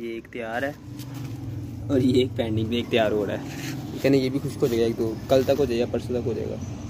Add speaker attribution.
Speaker 1: ये एक तैयार है और ये एक पेंडिंग में एक तैयार हो रहा है। कहने ये भी खुश्क हो जाएगा, एक तो कल तक हो जाएगा, परसों तक हो जाएगा।